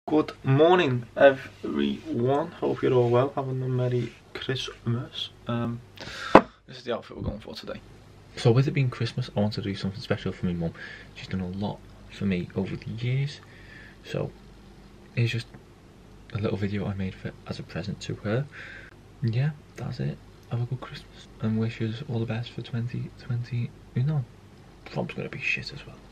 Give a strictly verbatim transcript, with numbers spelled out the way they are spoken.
Good morning, everyone. Hope you're all well, having a Merry Christmas. Um, this is the outfit we're going for today. So with it being Christmas, I want to do something special for my mum. She's done a lot for me over the years. So here's just a little video I made for as a present to her. Yeah, that's it. Have a good Christmas and wishes all the best for twenty twenty. You know, probably gonna be shit as well.